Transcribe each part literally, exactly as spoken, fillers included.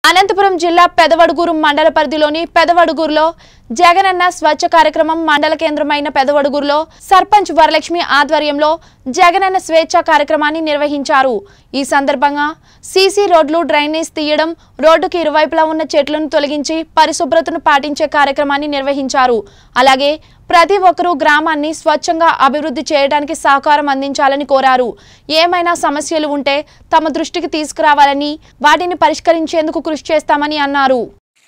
అనంతపురం జిల్లా పెదవడుగూరు మండల పరిధిలోని పెదవడుగూరులో జగనన్న స్వచ్ఛ కార్యక్రమం మండల కేంద్రమైన పెదవడుగూరులో సర్పంచ్ వరలక్ష్మి ఆధ్వర్యంలో జగనన్న స్వేచ్ఛ కార్యక్రమాన్ని నిర్వహించారు। ఈ సందర్భంగా సీసీ రోడ్లు డ్రైనేజ్ తీయడం, రోడ్డుకి ఇరువైపులా ఉన్న చెట్లను తొలగించి పరిశుభ్రతను పాటించే కార్యక్రమాన్ని నిర్వహించారు। అలాగే ప్రతి ఒక్కరూ గ్రామాన్ని స్వచ్ఛంగా అభివృద్ధి చేయడానికి సహకారం అందించాలని కోరారు। ఏమైనా సమస్యలు ఉంటే తమ దృష్టికి తీసుకురావాలని, వాటిని పరిష్కరించేందుకు కృషి చేస్తామని అన్నారు।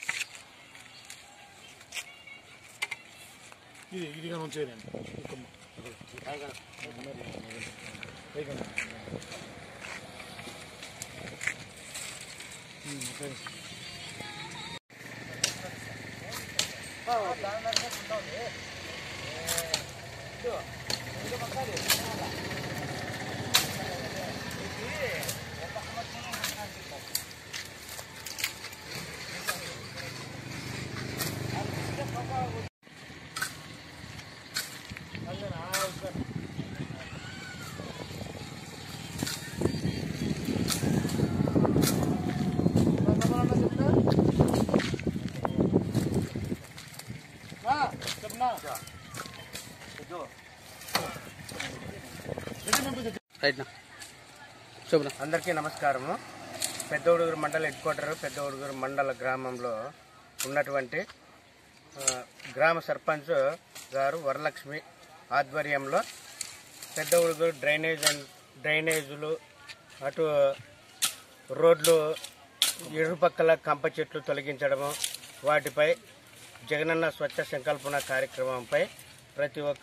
అందరికీ నమస్కారము। పెద్దవడుగూరు మండల హెడ్ క్వార్టర్ పెద్దవడుగూరు మండల గ్రామంలో ఉన్నటువంటి గ్రామ సర్పంచ్ గారు వరలక్ష్మి ఆధ్వర్యంలో పెద్దవడుగూరు డ్రైనేజ్ అండ్ డ్రైనేజులు, అటు రోడ్లు ఇరుపక్కల కంప చెట్లు తొలగించడము, వాటిపై జగనన్న స్వచ్ఛ సంకల్పన కార్యక్రమంపై ప్రతి ఒక్క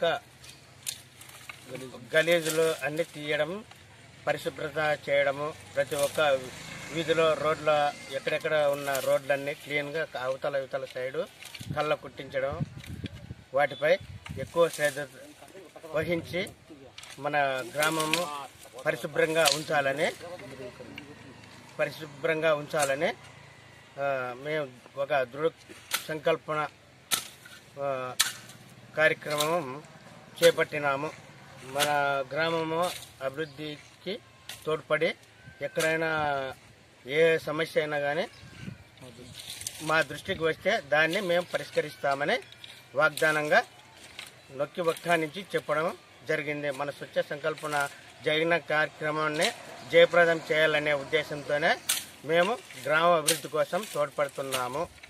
గలీజులు అన్ని తీయడం, పరిశుభ్రత చేయడము, ప్రతి ఒక్క వీధిలో రోడ్ల ఎక్కడెక్కడ ఉన్న రోడ్లన్నీ క్లీన్గా అవతల అవతల సైడు కళ్ళ కుట్టించడం, వాటిపై ఎక్కువ శ్రద్ధ వహించి మన గ్రామము పరిశుభ్రంగా ఉంచాలని పరిశుభ్రంగా ఉంచాలని మేము ఒక దృఢ సంకల్పన కార్యక్రమం చేపట్టినాము। మన గ్రామము అభివృద్ధికి తోడ్పడి ఎక్కడైనా ఏ సమస్య అయినా కానీ మా దృష్టికి వస్తే దాన్ని మేము పరిష్కరిస్తామని వాగ్దానంగా నొక్కి వక్కానించి చెప్పడం జరిగింది। మన స్వచ్ఛ సంకల్పన జగన కార్యక్రమాన్ని జయప్రదం చేయాలనే ఉద్దేశంతోనే మేము గ్రామ అభివృద్ధి కోసం తోడ్పడుతున్నాము।